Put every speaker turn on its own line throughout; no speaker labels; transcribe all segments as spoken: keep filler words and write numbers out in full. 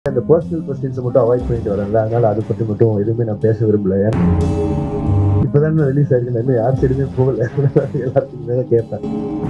அந்த பர்சனல் கொஸ்டின்ஸை மட்டும் அவாய்ட் பண்ணிட்டு வரேன்ல, அதனால அதை பற்றி மட்டும் எதுவுமே நான் பேச விரும்பல. இப்போதான் நான் ரிலீஸ் ஆயிருக்கு, நான் யார் சைடுமே போகல, எல்லாத்துக்குமே தான் கேட்பேன்.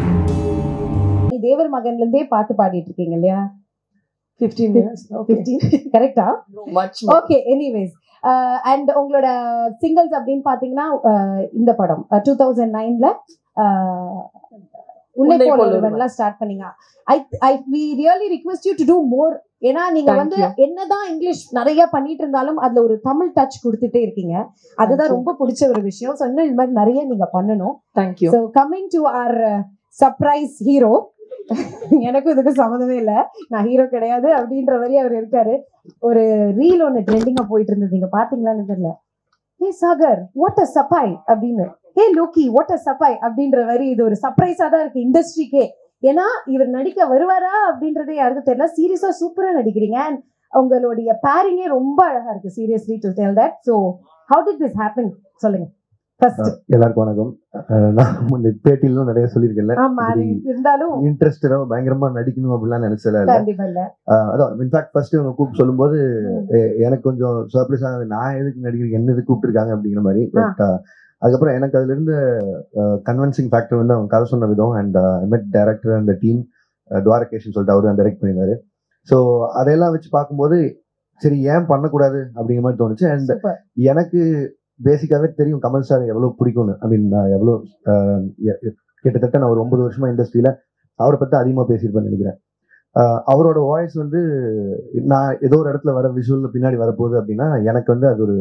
தேவர் மகன்ல இருந்தே பாட்டு பாடிட்டு இருக்கீங்க இல்லையா?
fifteen years.
fifteen கரெக்ட்டா?
Much more.
Okay, anyways and உங்களோட சிங்கிள்ஸ் அப்படின்னு பாத்தீங்கன்னா இந்த படம் two thousand nine ல உன்னை போல ஒருவன்லாம் ஸ்டார்ட் பண்ணீங்க. ஐ ஐ we really request you to do more. ஏன்னா நீங்க வந்து என்னதான் இங்கிலீஷ் நிறைய பண்ணிட்டு இருந்தாலும் அதுல ஒரு தமிழ் டச் கொடுத்துட்டே இருக்கீங்க. அதுதான் ரொம்ப பிடிச்ச ஒரு விஷயம். ஸோ இன்னும் இது மாதிரி நிறைய நீங்க பண்ணணும்.
Thank you.
So coming to our surprise hero, எனக்கும் இதுக்கு சம்மந்தமே இல்லை, நான் ஹீரோ கிடையாது அப்படின்ற மாதிரி அவர் இருக்காரு. ஒரு ரீல் ஒன்று ட்ரெண்டிங்கா போயிட்டு இருந்தது, நீங்க பாத்தீங்களான்னு தெரியல. ஏ சாகர் வாட் அ சப்பாய் அப்படின்னு, ஏ லோக்கி வாட் அ சப்பாய் அப்படின்ற மாதிரி இது ஒரு சர்ப்ரைஸா தான் இருக்கு இண்டஸ்ட்ரிக்கே. ஏன்னா இவர் நடிக்க வருவாரா அப்படின்றதே யாருக்கும் தெரியல. சீரியஸா சூப்பரா நடிக்கிறீங்க. அண்ட் உங்களுடைய பேரிங்கே ரொம்ப அழகா இருக்கு. Seriously to tell that. So how did this happen சொல்லுங்க.
எல்லாருக்கும் வணக்கம். நான் பேட்டிலும் நிறைய சொல்லியிருக்கேன்,
இருந்தாலும்
இன்ட்ரெஸ்டா பயங்கரமா நடிக்கணும் அப்படிலாம் நினைச்சல. அதான் இன்ஃபேக்ட் ஃபர்ஸ்ட் இவங்க கூப்பிட்டு சொல்லும் போது எனக்கு கொஞ்சம் சர்ப்ரைஸ் ஆகுது, நான் எதுக்கு நடிக்கிறேன், என்ன எதுக்கு கூப்பிட்டுருக்காங்க அப்படிங்கிற மாதிரி. பட் அதுக்கப்புறம் எனக்கு அதுல இருந்து கன்வின்சிங் ஃபேக்டர் வந்து அவங்க கதை சொன்ன விதம். அண்ட் மெட் டைரக்டர் அந்த டீம் துவாரகேஷ்னு சொல்லிட்டு அவரு டைரக்ட் பண்ணியிருந்தாரு. ஸோ அதையெல்லாம் வச்சு பார்க்கும்போது சரி ஏன் பண்ணக்கூடாது அப்படிங்கிற மாதிரி தோணுச்சு. அண்ட் எனக்கு பேசிக்காவே தெரியும் கமல் சார் எவ்வளவு பிடிக்கும்னு. ஐ மீன் எவ்வளோ கிட்டத்தட்ட நான் ஒரு ஒன்பது வருஷமா இண்டஸ்ட்ரியில அவரை பற்றி அதிகமாக பேசியிருப்பேன்னு நினைக்கிறேன். அவரோட வாய்ஸ் வந்து நான் ஏதோ ஒரு இடத்துல வர விஷுவல் பின்னாடி வரப்போகுது அப்படின்னா எனக்கு வந்து அது ஒரு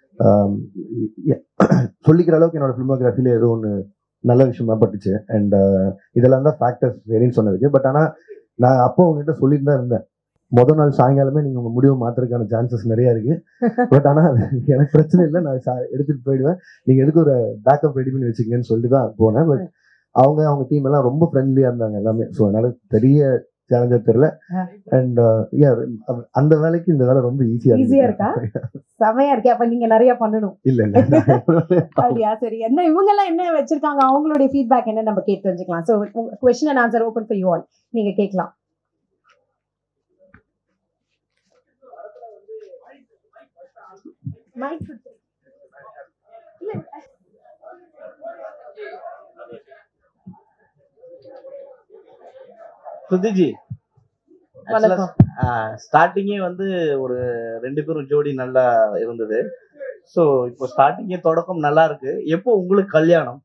சொல்லிக்கிற அளவுக்கு என்னோட ஃபிலிமோகிராஃபில ஏதோ ஒன்று நல்ல விஷயமா பட்டுச்சு. அண்ட் இதெல்லாம் தான் ஃபேக்டர்ஸ் சரின்னு சொன்னதுக்கு. பட் ஆனால் நான் அப்போ உங்ககிட்ட சொல்லிட்டு தான் இருந்தேன், முதல் நாள் சாயங்காலமே நீங்க உங்க முடிவு மாத்துறதுக்கான சான்சஸ் நிறைய இருக்கு. பட் ஆனா எனக்கு பிரச்சனை இல்லை, நான் எடுத்துட்டு போயிடுவேன், நீங்க எதுக்கு ஒரு பேக்கப் ரெடி பண்ணி வச்சுக்கங்கன்னு சொல்லிட்டு தான் போனேன். பட் அவங்க அவங்க டீம் எல்லாம் ரொம்ப ஃப்ரெண்ட்லியா இருந்தாங்க எல்லாமே. ஸோ அதனால பெரிய சேலஞ்சா தெரியல. அண்ட் அந்த வேலைக்கு இந்த வேலை ரொம்ப ஈஸியா
ஈஸியா இருக்கா? செமையா இருக்கே. அப்ப நீங்க நிறைய பண்ணணும்.
இல்ல இல்ல
அப்படியா? சரி, என்ன இவங்க எல்லாம் என்ன வச்சிருக்காங்க, அவங்களுடைய ஃபீட்பேக் என்ன நம்ம கேட்டு தெரிஞ்சுக்கலாம். So question and answer open for you all, நீங்க கேட்கலாம்.
சுதிஜி, ஸ்டார்டிங்கே வந்து ஒரு ரெண்டு பேரும் ஜோடி நல்லா இருந்தது. ஸோ இப்போ ஸ்டார்டிங்கே தொடக்கம் நல்லா இருக்கு. எப்போ உங்களுக்கு கல்யாணம்?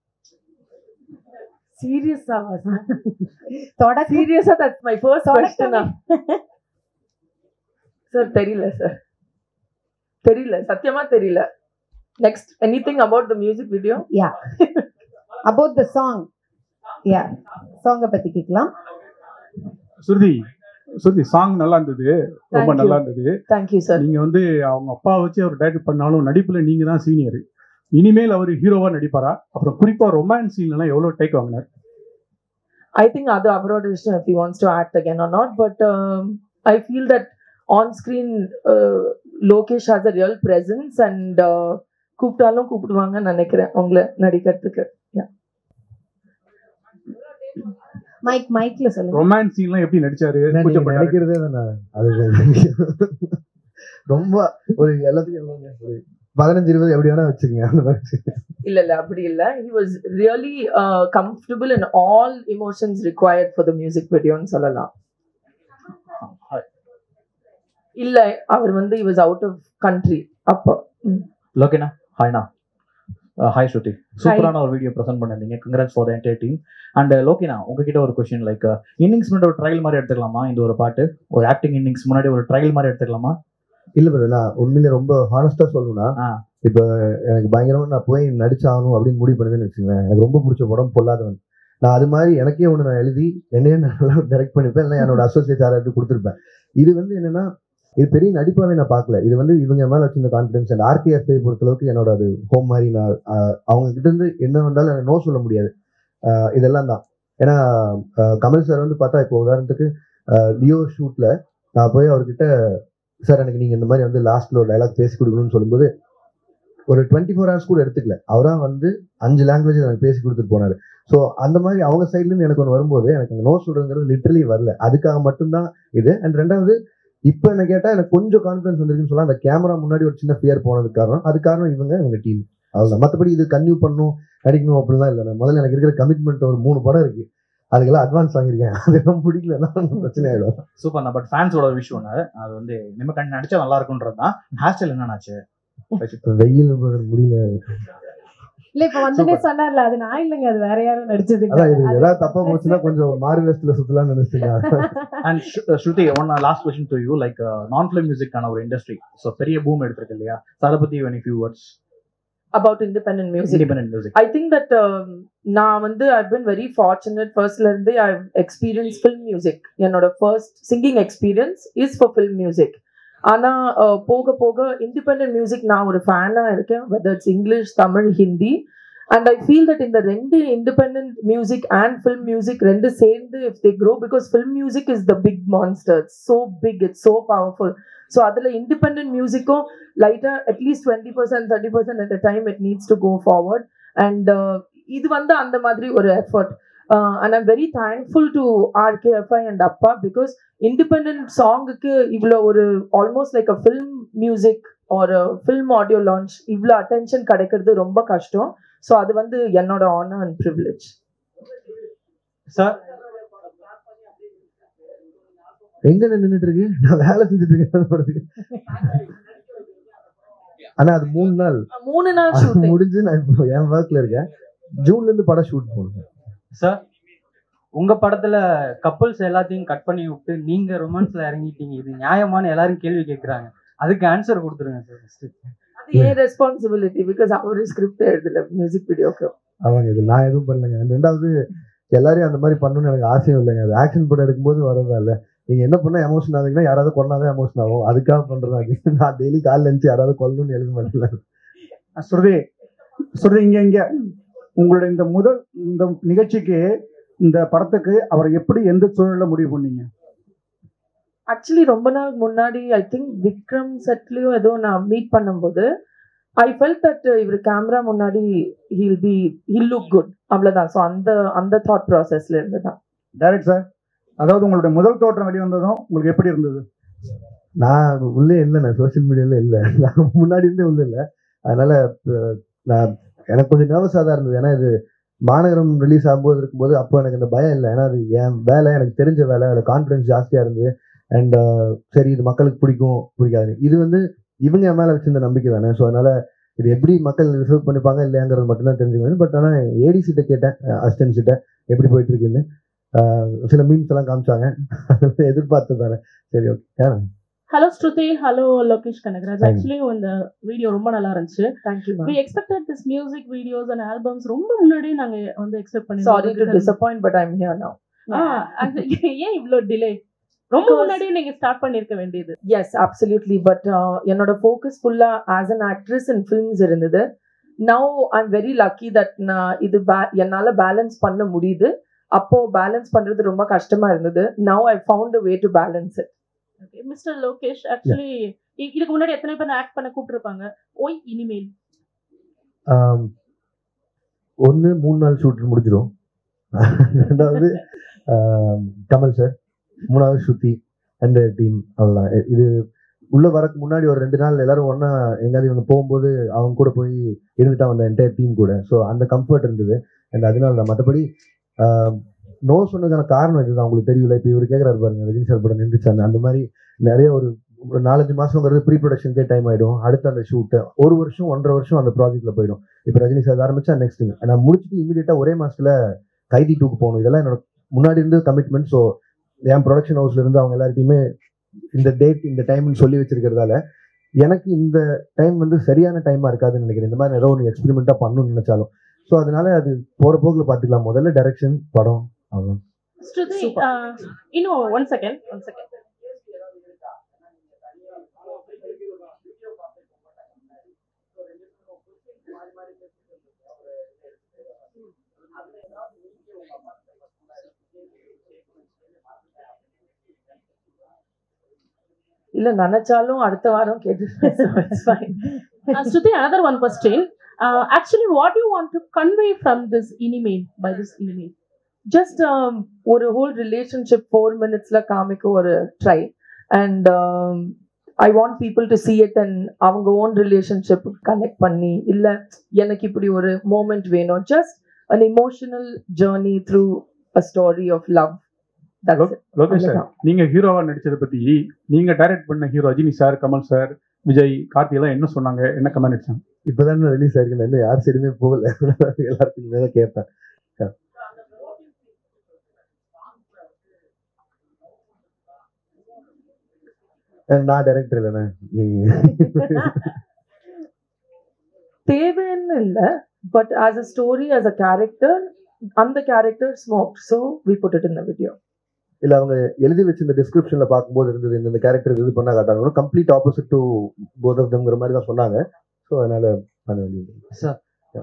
சீரியஸா தொட சீரியஸா that's my first question. Sir தெரியல சார், தெரியல, சத்தியமா தெரியல. Next anything about the music video?
Yeah, about the song. Yeah, சாங்க பத்தி கேட்கலாம்.
சுருதி சுருதி சாங் நல்லா இருந்தது, ரொம்ப நல்லா இருந்தது.
Thank you sir.
நீங்க வந்து அவங்க அப்பா வச்சு அவர் டைரக்ட் பண்ணாலும் நடிப்புல நீங்க தான் சீனியர். இனிமேல் அவர் ஹீரோவா நடிப்பாரா? அப்புறம் குறிப்பா ரொமான்ஸ் சீன்ல எல்லாம் எவ்வளவு டேக் வாங்கினார்?
ஐ திங்க் அது அவரோட இஷ்டம், if he wants to act again or not, but um, I feel that on screen uh, Lokesh has a real presence and uh, கூப்பிட்டாலும் கூப்பிடுவாங்கன்னு நினைக்கிறேன் உங்களை நடிக்கிறதுக்கு.
மைக் மைக்ல சொல்லுங்க.
ரொமான்ஸ் சீன்லாம் எப்படி நடிச்சாரு?
நினைக்கிறதே தானே அது. ரொம்ப ஒரு எல்லாத்தையும் ஒரு பதினஞ்சு இருபது எப்படி வேணா வச்சுக்கங்க அந்த மாதிரி.
இல்ல இல்ல அப்படி இல்ல. he was really uh, comfortable in all emotions required for the music video ன்னு சொல்லலாம். இல்ல அவர் வந்து he was out of country அப்போ.
லோகேனா, ஹாய்னா. ஹாய் ஸ்ருதி, சூப்பரான ஒரு வீடியோ ப்ரெசென்ட் பண்ணிருந்தீங்க. Congrats for the entire team. And லோகேனா, உங்ககிட்ட ஒரு கொஸ்டின், லைக் இன்னிங்ஸ் முன்னாடி ஒரு ட்ரையல் மாதிரி எடுத்துக்கலாமா இந்த ஒரு பாட்டு? ஒரு ஆக்டிங் இன்னிங்ஸ் முன்னாடி ஒரு ட்ரையல் மாதிரி எடுத்துக்கலாமா?
இல்ல பிரதர், நான் உண்மையிலே ரொம்ப ஹானஸ்டா சொல்லணும்னா, இப்ப எனக்கு பயங்கரமா நான் போய் நடிச்சாகணும் அப்படின்னு முடிவு பண்ணதுன்னு வச்சுக்கேன். எனக்கு ரொம்ப பிடிச்ச படம் பொல்லாதவன். நான் அது மாதிரி எனக்கே ஒன்று நான் எழுதி என்னையே நல்லா டைரக்ட் பண்ணிப்பேன், இல்லை என்னோட அசோசியேட் யாராவது கொடுத்துருப்பேன். இது வந்து என்னன்னா, இது பெரிய நடிப்பாவே நான் பார்க்கல. இது வந்து இவங்க மேல வச்சிருந்த கான்ஃபிடன்ஸ். அண்ட் ஆர்கேஎஃப்ஐ பொறுத்தளவுக்கு என்னோட அது ஹோம் மாதிரி. நான் அவங்க கிட்ட இருந்து என்ன வந்தாலும் எனக்கு நோ சொல்ல முடியாது. இதெல்லாம் தான். ஏன்னா கமல் சார் வந்து பார்த்தா, இப்போ உதாரணத்துக்கு லியோ ஷூட்ல நான் போய் அவர்கிட்ட, சார் எனக்கு நீங்க இந்த மாதிரி வந்து லாஸ்ட்ல ஒரு டைலாக் பேசி கொடுக்கணும்னு சொல்லும்போது ஒரு டுவெண்ட்டி ஃபோர் ஹவர்ஸ் கூட எடுத்துக்கல. அவரா வந்து அஞ்சு லாங்குவேஜ் எனக்கு பேசி கொடுத்துட்டு போனாரு. ஸோ அந்த மாதிரி அவங்க சைட்லேருந்து எனக்கு ஒன்று வரும்போது எனக்கு நோ சொல்றதுங்கிறது லிட்டரலி வரல. அதுக்காக மட்டும்தான் இது. அண்ட் ரெண்டாவது இப்போ என்ன கேட்டால் எனக்கு கொஞ்சம் கான்ஃபிடன்ஸ் வந்திருக்குன்னு சொல்லலாம். அந்த கேமரா முன்னாடி ஒரு சின்ன ஃபியர் போனதுக்கு காரணம் அது காரணம் இவங்க இவங்க டீம் அவ்வளோதான். மற்றபடி இது கன்டினியூ பண்ணணும் நடிக்கணும் அப்படிலாம் இல்லை. நான் முதல்ல எனக்கு இருக்கிற கமிட்மெண்ட் ஒரு மூணு படம் இருக்கு, அதுக்கெல்லாம் அட்வான்ஸ் வாங்கியிருக்கேன். அதெல்லாம் பிடிக்கலன்னா பிரச்சனை ஆகிடும்.
சூப்பர் தான். பட் ஃபேன்ஸோட விஷயம் ஒன்று அது வந்து நம்ம கண்டு நடிச்சா நல்லா இருக்குன்றது தான். ஹேர் ஸ்டைல் என்னன்னாச்சு?
வெயில் முடியல
இல்ல இப்ப வந்துட்டே சொன்னார்ல அது நான் இல்லைங்க, அது வேற யாரும் நடிச்சது.
அதான் இது ஏதாவது தப்பா போச்சுன்னா கொஞ்சம் மாறு வேஸ்ட்ல சுத்தலாம்னு நினைச்சிட்டீங்க.
And Shruti, one last question to you. Like நான் ஃபிலிம் மியூசிக்கான ஒரு இண்டஸ்ட்ரி ஸோ பெரிய பூம் எடுத்திருக்கு இல்லையா? அதை பத்தி any few words
about independent music.
Independent music.
I think that um, நான் வந்து I've been very fortunate. Firstல இருந்தே I've experienced film music. என்னோட first singing experience is for film music. ஆனா போக போக இண்டிபெண்டன்ட் மியூசிக் நான் ஒரு ஃபேனா இருக்கேன், whether it's English, Tamil, Hindi. And I feel that இந்த ரெண்டு independent music and film music ரெண்டு சேர்ந்து if they grow, because film music is the big monster, it's so big, it's so powerful. So அதில் independent மியூசிக்கும் லைட்டாக at least twenty percent thirty percent at a time it needs to go forward. And இது வந்து அந்த மாதிரி ஒரு effort. Uh, and I'm very thankful to R K F I and Appa because independent song ku ivlo oru almost like a film music or a film audio launch ivlo attention kadaikiradhu romba kashtam. So adu vandu ennoda honor and privilege.
Sir,
எங்க நின்னுட்டு இருக்கு? நான் வேலை செஞ்சுட்டு இருக்கேன். ஆனா அது மூணு நாள்
மூணு நாள் ஷூட்
முடிஞ்சு நான் இப்போ என் ஒர்க்ல இருக்கேன். ஜூன்ல இருந்து படம் ஷூட் போடுறேன்.
சார், உங்க படத்துல கப்பல்ஸ் எல்லாத்தையும் கட் பண்ணி விட்டு நீங்க ரொமான்ஸ்ல இறங்கிட்டீங்க, இது நியாயமான எல்லாரும் கேள்வி கேட்கறாங்க, அதுக்கு ஆன்சர் கொடுத்துருங்க சார்.
அது ஏன் ரெஸ்பான்சிபிலிட்டி? பிகாஸ் அவரு ஸ்கிரிப்ட் எழுதல மியூசிக் வீடியோக்கு.
அவங்க இது நான் எதுவும் பண்ணலைங்க. ரெண்டாவது எல்லாரையும் அந்த மாதிரி பண்ணணும்னு எனக்கு ஆசையும் இல்லைங்க. அது ஆக்ஷன் படம் எடுக்கும்போது வரதா இல்லை. நீங்க என்ன பண்ணா எமோஷன் ஆகுதுன்னா யாராவது கொண்டாதான் எமோஷன் ஆகும், அதுக்காக பண்றதா அது. நான் டெய்லி காலில் இருந்துச்சு யாராவது கொல்லணும்னு எழுத மாட்டேன்.
ஸ்ருதி ஸ்ருதி இங்க இங்க உங்களுடைய இந்த முதல் இந்த நிகழ்ச்சிக்கு இந்த படத்துக்கு அவர் எப்படி எந்த சூழல்ல முடிவு பண்ணீங்க?
ஆக்சுவலி ரொம்ப நாள் முன்னாடி ஐ திங்க் விக்ரம் செட்லயோ ஏதோ நான் மீட் பண்ணும்போது ஐ ஃபெல்ட் தட் இவர் கேமரா முன்னாடி he'll be he'll look good, அவ்வளோதான். ஸோ அந்த அந்த தாட் ப்ராசஸ்ல இருந்து தான்.
டைரக்ட் சார், அதாவது உங்களுடைய முதல் தோற்றம் வெளிவந்ததும் உங்களுக்கு எப்படி இருந்தது?
நான் உள்ளே இல்லை, நான் சோசியல் மீடியால இல்லை, நான் முன்னாடி இருந்தே உள்ள இல்லை. அதனால நான் எனக்கு கொஞ்சம் நர்வஸாக தான் இருந்தது. ஏன்னா இது மாநகரம் ரிலீஸ் ஆகும்போது இருக்கும்போது அப்போ எனக்கு இந்த பயம் இல்லை. ஏன்னா அது என் வேலை, எனக்கு தெரிஞ்ச வேலை, அதில் கான்ஃபிடன்ஸ் ஜாஸ்தியாக இருந்தது. அண்ட் சரி இது மக்களுக்கு பிடிக்கும் பிடிக்காது, இது வந்து இவங்க என் மேலே வச்சிருந்த நம்பிக்கை தானே. ஸோ அதனால இது எப்படி மக்கள் ரிசர்வ் பண்ணிப்பாங்க இல்லையாங்கிறது மட்டும்தான் தெரிஞ்சுக்கணும். பட் ஆனால் ஏடிசிட்ட கேட்டேன், அசிஸ்டன்ட் கிட்ட எப்படி போயிட்டு இருக்குன்னு. சில மீம்ஸ் எல்லாம் காமிச்சாங்க, எதிர்பார்த்து தானே. சரி, okay.
Hello Shruti, hello Lokesh Kanagaraj. Actually இந்த வீடியோ ரொம்ப நல்லா இருந்துச்சு.
Thank you.
We expected this music videos and albums ரொம்ப முன்னாடியே நாங்க வந்து எக்ஸ்பெக்ட் பண்ணிருந்தோம்.
Sorry to disappoint but I'm here now.
ஆ, ஏன் இவ்ளோ டிலே? ரொம்ப முன்னாடியே நீங்க ஸ்டார்ட் பண்ணிருக்க வேண்டியது.
Yes, absolutely. But uh, என்னோட focus full as an actress in films இருந்தது. Now I'm very lucky that நான் இது என்னால பேலன்ஸ் பண்ண முடியுது. அப்போ பேலன்ஸ் பண்றது ரொம்ப கஷ்டமா இருந்தது. Now I found a way to balance it.
Okay, mister Lokesh, actually இதுக்கு முன்னாடி எத்தனை பேர் ஆக்ட் பண்ண கூப்பிட்டுருப்பாங்க? ஓய் இனிமேல்
ஒன்று மூணு நாள் ஷூட் முடிஞ்சிடும். ரெண்டாவது கமல் சார், மூணாவது ஸ்ருதி அண்ட் டீம், அவ்வளோதான். இது உள்ள வரக்கு முன்னாடி ஒரு ரெண்டு நாள் எல்லாரும் ஒன்றா எங்கேயாவது இவங்க போகும்போது அவங்க கூட போய் இருந்துட்டா வந்த என்டையர் டீம் கூட. ஸோ அந்த கம்ஃபர்ட் இருந்தது. அண்ட் அதனால தான். மற்றபடி நோ சொன்னதுக்கான காரணம் இதுதான். உங்களுக்கு தெரியல, இப்போ இவர் கேட்குறாரு பாருங்க, ரஜினி சார் படம் நின்றுச்சாங்க. அந்த மாதிரி நிறைய ஒரு ஒரு நாலஞ்சு மாசங்கிறது ப்ரீ ப்ரொடக்ஷனுக்கே டைம் ஆகிடும். அடுத்து அந்த ஷூட்டு ஒரு வருஷம் ஒன்றரை வருஷம் அந்த ப்ராஜெக்ட்ல போயிடும். இப்போ ரஜினி சார் ஆரம்பிச்சா நெக்ஸ்ட் நான் முடிச்சுட்டு இமீடியட்டா ஒரே மாசத்துல கைதி டூக்கு போகணும். இதெல்லாம் என்னோட முன்னாடி இருந்து கமிட்மெண்ட். ஸோ என் ப்ரொடக்ஷன் ஹவுஸ்ல இருந்து அவங்க எல்லார்ட்டையுமே இந்த டேட் இந்த டைம்னு சொல்லி வச்சிருக்கிறதால எனக்கு இந்த டைம் வந்து சரியான டைமா இருக்காதுன்னு நினைக்கிறேன். இந்த மாதிரி ஏதோ ஒன்று எக்ஸ்பெரிமெண்டா பண்ணணும்னு நினைச்சாலும். ஸோ அதனால அது போற போக்குல பார்த்துக்கலாம். முதல்ல டைரக்ஷன், படம், அவ்வளோ.
ஸ்ருதி, இன்னும் ஒன் செகண்ட் ஒன் செகண்ட்
இல்ல நினைச்சாலும் அடுத்த வாரம் கேட்டு.
Shruti, another one question. Uh, actually, what do you want to convey from this email, by this email?
Just um, ஒரு whole relationship four minutes la காமிக்க ஒரு try. and um, I want people to see it and அவங்க own relationship connect பண்ணி இல்ல எனக்கு இப்படி ஒரு moment வேணும், just an emotional journey through a story of love. That's it.
Lokesh sir, நீங்க ஹீரோவா நடிச்சதை பத்தி நீங்க டைரக்ட் பண்ண hero Rajini sir, Kamal sir, Vijay, Karthi எல்லாம் என்ன சொன்னாங்க, என்ன கமெண்ட் அடிச்சாங்க?
இப்பதான் ரிலீஸ் ஆயிருக்கு, இன்னும் யார் சைடுமே போகல, எல்லாருக்கும் மேல கேட்பேன். நான் டைரக்டர் இல்லைண்ணே, நீங்க
தேவைன்னு இல்லை, but as a story, as a character, அந்த character smoke, so we put it in the video.
இல்ல அவங்க எழுதி வச்சு இந்த டிஸ்கிரிப்ஷன்ல பார்க்கும்போது இருந்தது இந்த கேரக்டர் இது பண்ணா காட்டாங்க, complete opposite to both of தம்ங்கிற மாதிரி தான் சொன்னாங்க. ஸோ அதனால பண்ண வேண்டியது
சார்.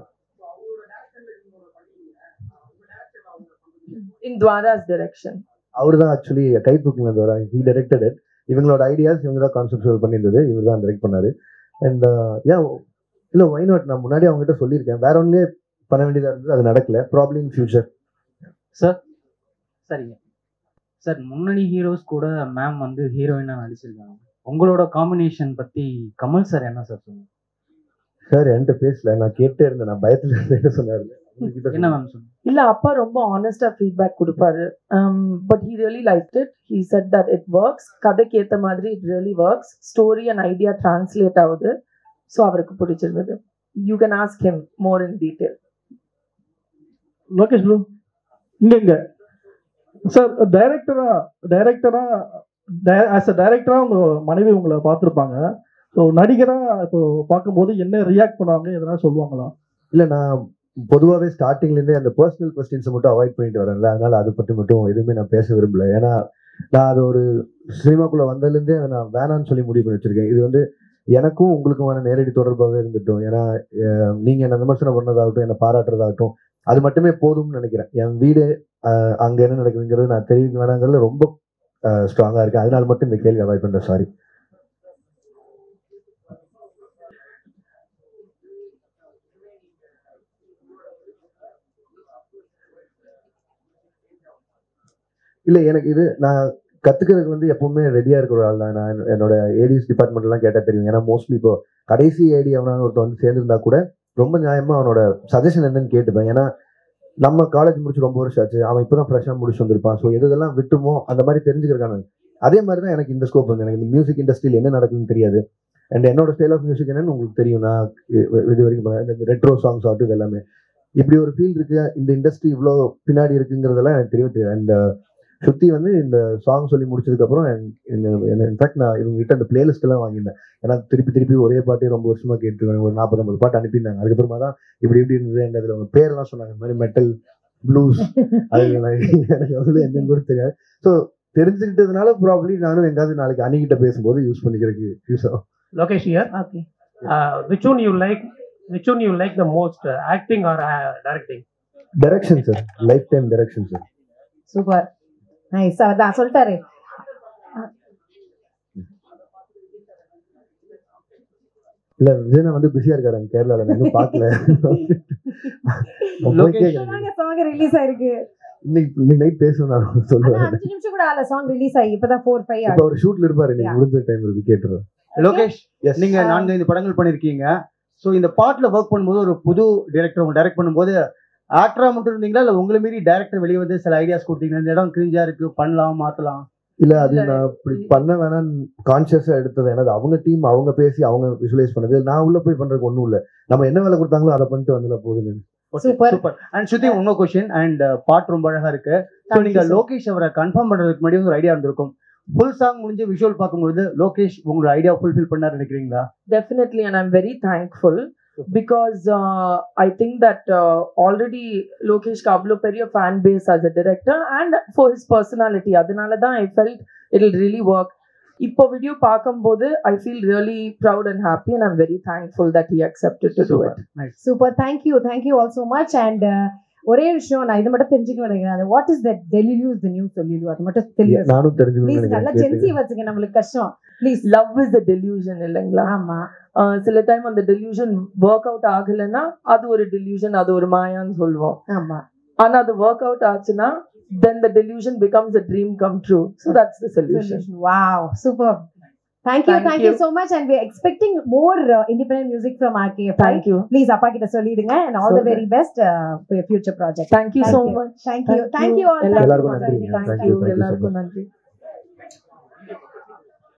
In Dwara's direction.
அவர் தான் ஆக்சுவலி கை தூக்குங்க துவாரா, ஹி டைரக்டட் இட். இவங்களோட ஐடியாஸ் இவங்க தான் கான்செப்ட் பண்ணியிருந்தது, இவர் தான் டைரக்ட் பண்ணாரு. அண்ட் ஏன் இல்லை ஒய் நாட், நான் முன்னாடி அவங்ககிட்ட சொல்லியிருக்கேன், வேற ஒன்றுலேயே பண்ண வேண்டியதாக இருந்தது, அது நடக்கல. Problem in future.
சார் சரிங்க சார், முன்னணி ஹீரோஸ் கூட மேம் வந்து ஹீரோயினாக நடிச்சிருக்காங்க. உங்களோட காம்பினேஷன் பற்றி கமல் சார் என்ன சார் சொன்னாங்க?
சார் என்கிட்ட பேசல, நான் கேட்டே இருந்தேன், நான் பயத்தில் இருந்தேன் சொன்னாரு.
என்ன மேம் சொன்னாங்க?
இல்ல அப்பா ரொம்ப ஆனஸ்டா ஃபீட்பேக் கொடுப்பாரு. But he really liked it. He said that it works, கதைக்கு ஏற்ற மாதிரி it really works, story and idea translate ஆகுது. ஸோ அவருக்கு பிடிச்சிருந்தது. You can ask him more in detail.
Lokesh bro, இங்க இங்க சார், டைரக்டரா டைரக்டரா ஆஸ் அ டைரக்டரா உங்க மனைவி உங்களை பார்த்துருப்பாங்க. ஸோ நடிகரா இப்போ பார்க்கும்போது என்ன ரியாக்ட் பண்ணுவாங்க, எதனா சொல்லுவாங்களா?
இல்லை, நான் பொதுவாகவே ஸ்டார்டிங்லேருந்தே அந்த பர்சனல் கொஸ்டின்ஸை மட்டும் அவாய்ட் பண்ணிட்டு வரேன்ல, அதனால அதை பற்றி மட்டும் எதுவுமே நான் பேச விரும்பல. ஏன்னா நான் அது ஒரு சினிமாக்குள்ளே வந்ததுலேருந்தே அதை நான் வேணான்னு சொல்லி முடிவு பண்ணி வச்சிருக்கேன். இது வந்து எனக்கும் உங்களுக்குமான நேரடி தொடர்பாகவே இருந்துட்டோம். ஏன்னா நீங்கள் என்னை விமர்சனம் பண்ணதாகட்டும், என்னை பாராட்டுறதாகட்டும், அது மட்டுமே போதும்னு நினைக்கிறேன். என் வீடு அங்கே என்ன நடக்குதுங்கிறது நான் தெரிவிக்க வேணாங்கிறதுல ரொம்ப ஸ்ட்ராங்காக இருக்கேன். அதனால மட்டும் இந்த கேள்வி அவாய்ட் பண்ணுறேன். சாரி. இல்லை, எனக்கு இது நான் கற்றுக்கிறதுக்கு வந்து எப்பவுமே ரெடியாக இருக்கிற ஆள் தான். நான் என்னோட ஏடிஎஸ் டிபார்ட்மெண்ட்லாம் கேட்டால் தெரியும். ஏன்னா மோஸ்ட்லி இப்போ கடைசி ஏடி அவனாக ஒருத்தர் வந்து சேர்ந்துருந்தா கூட ரொம்ப நியாயமாக அவனோட சஜஷன் என்னன்னு கேட்டுப்பேன். ஏன்னா நம்ம காலேஜ் முடிச்சு ரொம்ப வருஷம் ஆச்சு, அவன் இப்போ தான் ஃப்ரெஷ்ஷாக முடிச்சு வந்திருப்பான். ஸோ எது இதெல்லாம் விட்டுமோ அந்த மாதிரி தெரிஞ்சுக்கிறக்கான அதே மாதிரி தான் எனக்கு இந்த ஸ்கோப் வந்து. எனக்கு இந்த மியூசிக் இண்டஸ்ட்ரியில் என்ன நடக்குதுன்னு தெரியாது. அண்ட் என்னோட ஸ்டைல் ஆஃப் மியூசிக் என்னன்னு உங்களுக்கு தெரியும். நான் இது வரைக்கும் இந்த ரெட்ரோ சாங்ஸ் ஆகட்டும், இது எல்லாமே இப்படி ஒரு ஃபீல் இருக்கு, இந்த இண்டஸ்ட்ரி இவ்வளோ பின்னாடி இருக்குங்கிறதெல்லாம் எனக்கு தெரியவே தெரியாது. அண்ட் சுத்தி வந்து இந்த சாங் சொல்லி முடிச்சதுக்கப்புறம் இன்ஃபேக்ட் நான் இவங்க கிட்ட அந்த பிளேலிஸ்ட் எல்லாம் வாங்கியிருந்தேன். ஏன்னா திருப்பி திருப்பி ஒரே பாட்டே ரொம்ப வருஷமா கேட்டுருக்காங்க. ஒரு நாற்பது ஐம்பது பாட்டு அனுப்பியிருந்தாங்க. அதுக்கப்புறமா தான் இப்படி இப்படி இருந்தது. அண்ட் அதில் அவங்க பேரெல்லாம் சொன்னாங்க, இந்த மாதிரி மெட்டல், ப்ளூஸ், அது எனக்கு வந்து என்னன்னு கூட தெரியாது. ஸோ தெரிஞ்சுக்கிட்டதுனால ப்ராப்ளி நானும் எங்காவது நாளைக்கு அணிகிட்ட பேசும்போது யூஸ் பண்ணிக்கிறதுக்கு யூஸ் ஆகும்.
Lokesh here.
Okay.
Uh, which one you like? Which one you like the most, uh, acting or uh, directing?
Direction sir, lifetime direction sir.
Super, nice. அதான் சொல்லிட்டாரு.
இல்ல விஜயனா வந்து பிஸியா இருக்காரு கேரளால, நான் இன்னும் பார்க்கல.
சாங் ரிலீஸ் ஆயிருக்கு
இன்னைக்கு நைட் பேசணும் நான் சொல்லுவேன்.
அஞ்சு நிமிஷம் கூட ஆல சாங் ரிலீஸ் ஆகி இப்பதான் ஃபோர் ஃபைவ்
இப்போ ஒரு ஷூட்ல இருப்பாரு, நீங்க முடிஞ்ச டைம் இருக்கு கேட்டுறேன்.
லோகேஷ், நீங்க நான்கு ஐந்து படங்கள் பண்ணிருக்கீங்க. ஸோ இந்த பாட்டுல ஒர்க் பண்ணும்போது ஒரு புது டைரக்டர் உங்க டைரக்ட் பண்ணும்போது ஆக்டரா மட்டும் இருந்தீங்களா, இல்ல உங்களை மீறி டைரக்டர் வெளியே வந்து சில ஐடியாஸ் கொடுத்தீங்கன்னா இந்த இடம் கிரிஞ்சா இருக்கு, பண்ணலாம், மாத்தலாம்?
இல்ல அது நான் இப்படி பண்ண வேணாம் கான்சியஸா எடுத்தது. ஏன்னா அவங்க டீம் அவங்க பேசி அவங்க விஷுவலைஸ் பண்ணது, நான் உள்ள போய் பண்றதுக்கு ஒண்ணும் இல்ல. நம்ம என்ன வேலை கொடுத்தாங்களோ அதை பண்ணிட்டு வந்துல போகுது.
Super
super. அண்ட் சுத்தி இன்னொரு கொஸ்டின், அண்ட் பாட்டு ரொம்ப அழகா இருக்கு. ஸோ நீங்க லோகேஷ் அவரை கன்ஃபார்ம் பண்றதுக்கு முன்னாடி ஒரு ஐடியா இருந்திருக்கும். ஃபுல் சாங் முடிஞ்சு விஷுவல் பார்க்கும்போது லோகேஷ் உங்களோட ஐடியா ஃபுல்ஃபில் பண்ணாரு நினைக்கிறீங்களா?
Definitely, and I'm very thankful because uh, I think that uh, already Lokesh Kablo Periya fan base as a director and for his personality, adinala da I felt it'll really work. Ipo video paakumbodhu I feel really proud and happy, and I'm very thankful that he accepted to
Super.
do it.
Nice.
Super, thank you thank you all so much. And ஒரே விஷயம் நான் இது மட்டும் தெரிஞ்சுக்க நினைக்கிறேன், what is that டெலியூஸ் the new சொல்லிடு, அது மட்டும் தெரியும்.
நானும் தெரிஞ்சுக்கணும்
ப்ளீஸ் நல்லா
நினைக்கிறேன்.
ஜென்சி வச்சுங்க, நம்மளுக்கு கஷ்டம். Please.
Love is a delusion இல்லைங்களா?
ஆமா.
சில டைம் அந்த டெலியூஷன் ஒர்க் அவுட் ஆகலைன்னா அது ஒரு டெலியூஷன், அது ஒரு மாயான்னு சொல்லுவோம்.
ஆமா.
ஆனா அது ஒர்க் அவுட் ஆச்சுன்னா then the delusion becomes a dream come true. So that's the solution.
Wow, super. Thank you,
Thank
thank
you.
you so much, and we're expecting more uh, independent music from R K F.
Thank you.
Please, appa kita solidunga, and all
So
the very best uh, for your future project.
Thank you
Thank
so
you.
much.
Thank you, thank you all.
எல்லாருக்கும்
எல்லாருக்கும்
நன்றி.
நன்றி.
Thank
Thank you,
you.
thank you so
எல்லாருக்கும்
much.
நன்றி.